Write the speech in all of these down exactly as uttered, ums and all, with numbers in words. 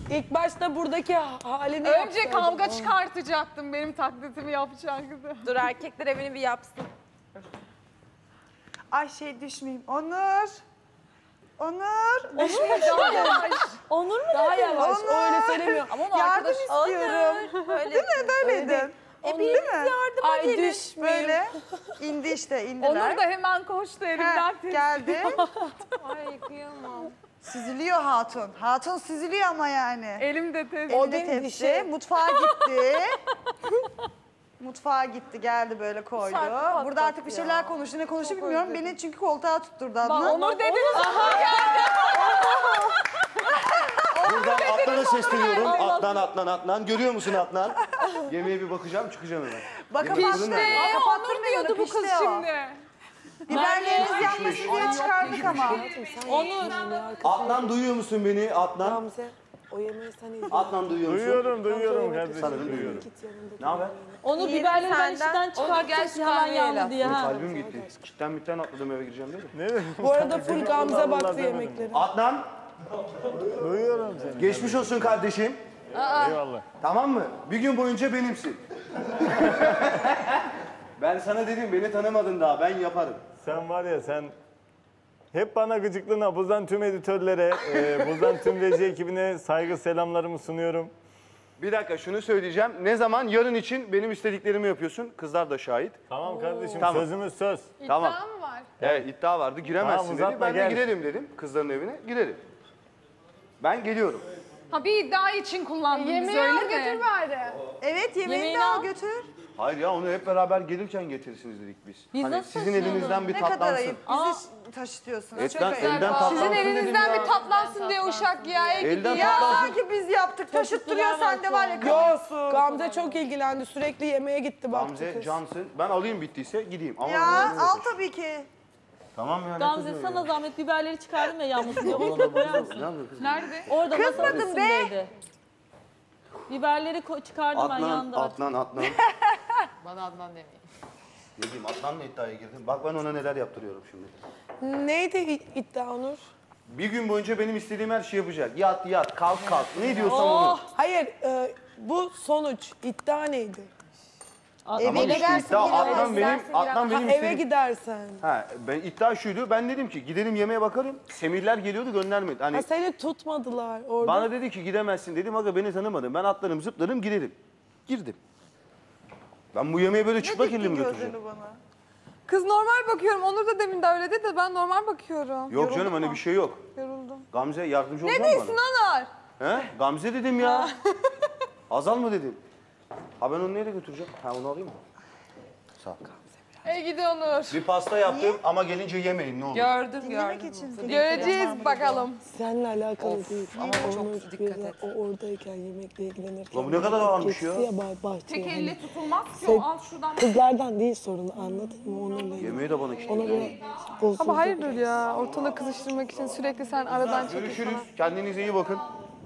İlk başta buradaki halini Önce yapsaydın. kavga çıkartacaktım benim taklitimi yapacaktı. Dur erkekler evini bir yapsın. Ay şey düşmeyeyim. Onur. Onur. Onur daha yavaş. Onur mu? Daha yavaş. Onur. O öyle söylemiyor. Ama onun Yardım arkadaş... istiyorum. Öyle Değil mi? Böyleydin. E Değil biriniz mi? yardıma Ay gelin. düşmeyeyim. Böyle. İndi işte indiler. Onur da hemen koştu elimden. Heh, geldi. Ay kıyamam. Süzülüyor hatun. Hatun süzülüyor ama yani. Elimde tez. O Elinde benim tepsi. dişim. Mutfağa gitti. Mutfağa gitti, geldi böyle koydu. Şarkı Burada artık bir patlattı şeyler ya. konuştu. Ne konuştu Çok bilmiyorum. özledim. Beni çünkü koltuğa tutturdu Adnan. Onur dediniz. Buradan Adnan'a sesleniyorum. Adnan, Adnan, Adnan. Görüyor musun Adnan? Yemeğe bir bakacağım, çıkacağım hemen. Bakın Yemek pişti. fırın nerede? Ee, Kapattın Onur beni, diyordu bu pişti kız o. şimdi. Biberlerimiz yanmasın diye çıkardık ama. Onur. Adnan duyuyor musun beni? Adnan. Gamze, o yemeği sen izle. Adnan duyuyor musun? Duyuyorum, duyuyorum kardeşim. Sanırım duyuyorum. Git yanında. Ne haber? Onu İyi, biberleri ben senden. içinden Onu çıkartacak gel hemen kahveyle. yandı diye Benim ha. kalbim gitti. Kitten mitten atladım eve gireceğim dedi. Ne? Bu arada full Gamze Allah baktı demedim. yemeklere. Adnan, Duyuyorum seni. geçmiş olsun kardeşim. Eyvallah. Tamam mı? Bir gün boyunca benimsin. Ben sana dedim, beni tanımadın daha. Ben yaparım. Sen var ya sen hep bana gıcıklığına, buradan tüm editörlere, e, buradan tüm reji ekibine saygı selamlarımı sunuyorum. Bir dakika şunu söyleyeceğim. Ne zaman? Yarın için benim istediklerimi yapıyorsun. Kızlar da şahit. Tamam kardeşim, Tamam. sözümüz söz. Tamam. İddia mı var? Evet iddia vardı. Giremezsin Tamam, dedi. uzatma, Ben de gel. girelim dedim. Kızların evine girelim. Ben geliyorum. Ha bir iddia için kullandınız Yemeği öyle al mi? götür bari. Evet yemeğini Yemeğini de al al. götür. Hayır ya onu hep beraber gelirken getirirsiniz dedik biz. Biz hani nasıl sizin taşıyalım? elinizden bir Ne kadar tatlansın. ayıp. Bizi taşıtıyorsunuz. Etten, Çok ayıp. elden tatlansın Sizin dedim elinizden ya. bir tatlansın diye uşak ya. Elden Ya tatlansın. sanki biz yaptık. Taşıttırıyor sen de var ya. Yok, kalıyorsun. Gamze çok ilgilendi. Sürekli yemeğe gitti baktı Gamze, kız. Cansın. Ben alayım bittiyse gideyim. Ama Ya onu- al tabii ki. Tamam ya ne Gamze kızıyor sana ya? zahmet biberleri çıkardım ya yanmasın diye. Onu da koyar mısın? Ne yapıyor kız? Nerede? Orada masanın Kızmadın be. üstündeydi. Biberleri ko- çıkardım ben Adnan, yandı. Adnan, Adnan. Bana Adnan demeyin. Ne diyeyim Adnan'la iddiaya girdim. Bak ben ona neler yaptırıyorum şimdi. Neydi i- iddia Onur? Bir gün boyunca benim istediğim her şeyi yapacak. Yat yat, kalk kalk. Ne diyorsam onu. Hayır, e, bu sonuç. İddia neydi? Eve Ama işte gidersin iddia giremezsin. Adnan benim, Adnan Ha, benim eve istediğim... gidersen. Ha, ben iddia şuydu. Ben dedim ki gidelim yemeğe bakarım. Semihler geliyordu göndermedi. Hani Ha, seni tutmadılar orada. bana dedi ki gidemezsin dedim. Aga beni tanımadın. Ben atlarım zıplarım giderim. Girdim. Ben bu yemeğe böyle çıplak elle mi götüreceğim? Gözünü bana. Kız normal bakıyorum. Onur da demin de öyle dedi de ben normal bakıyorum. Yok canım hani bir şey yok. Yoruldum. Gamze yardımcı Ne olacak mı diyorsun Onur? bana? He? Gamze dedim ya. Azal mı dedim? Ha ben onu nereye götüreceğim? Ha onu alayım mı? Sağ ol. Ey gidi Onur. Bir pasta yaptım ama gelince yemeyin ne olur. Gördüm Dinlemek gördüm. için. Göreceğiz bakalım. Seninle alakalı değil. ama çok Onur dikkat biraz et. O oradayken yemekle ilgilenirken. Lan bu ne kadar ağırmış ya. Geçti ya bah- bahçeye. Tek hani. elle tutulmaz ki Sen- o. Al şuradan. Kızlardan değil sorunu anladın mı? Onurla ilgili. Yemeği de bana Ona kilitli. göre bozuldu. Ama hayırdır ya. Ortalığı kızıştırmak için sürekli sen aradan çekil Görüşürüz. falan. Kendinize iyi bakın.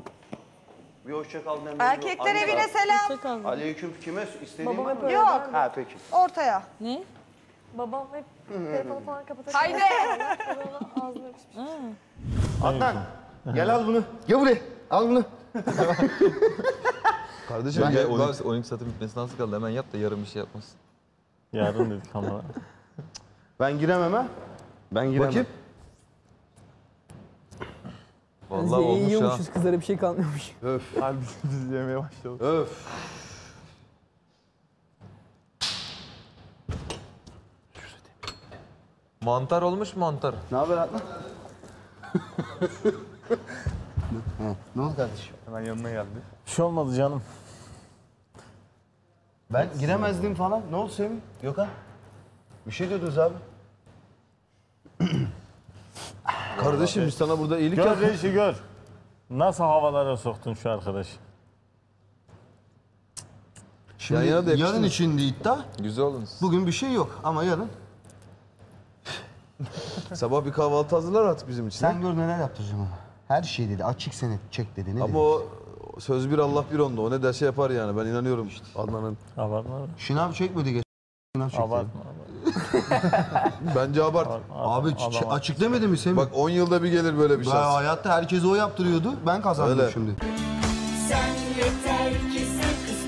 Bir hoşça kalın. Emre. Erkekler Aleyküm- evine selam. Çakal. Aleyküm kime istediğin var mı? Yok. Ha peki. Ortaya. Ne? Babam hep telefonu falan kapatır. Haydi. Ağzını öpüşmüş. Adnan gel al bunu. Gel buraya. Al bunu. Kardeşim Ben- ya, ben- on iki, on iki saatin bitmesi nasıl kaldı? Hemen yap da yarın bir şey yapmasın. Yarın dedik ama. Ben giremem ha. Ben giremem. Bakayım. Vallahi olmuş ha. kızlara bir şey kalmıyormuş. Öf. Hadi biz yemeye başlayalım. Öf. Mantar olmuş mantar. Ne haber Adnan? Ha, ne oldu kardeşim? Hemen yanına geldi. Bir şey olmadı canım. Ben giremezdim falan. Ne oldu Semih? Yok ha? Bir şey diyordunuz abi. Kardeşim biz sana burada iyilik Gör yaptık. reji gör. Nasıl havalara soktun şu arkadaşı? Şimdi Yan yana da yakıştı yarın mı? içindi iddia. Güzel oldunuz. Bugün bir şey yok ama yarın. Sabah bir kahvaltı hazırlar artık bizim için. Sen gör neler yaptıracağım ama. Her şey dedi. Açık senet çek dedi. Ne Ama dedi? o söz bir Allah bir onda. O ne derse yapar yani. Ben inanıyorum işte. Adnan'ın. Abartma. Şınav çekmedi geç. Şınav çekti. Abartma. Bence abart. Abi ç- açık demedi mi Semih? Bak on yılda bir gelir böyle bir Ben şans. hayatta herkese o yaptırıyordu. Ben kazandım Öyle. şimdi. Sen yeter ki sen kısmet.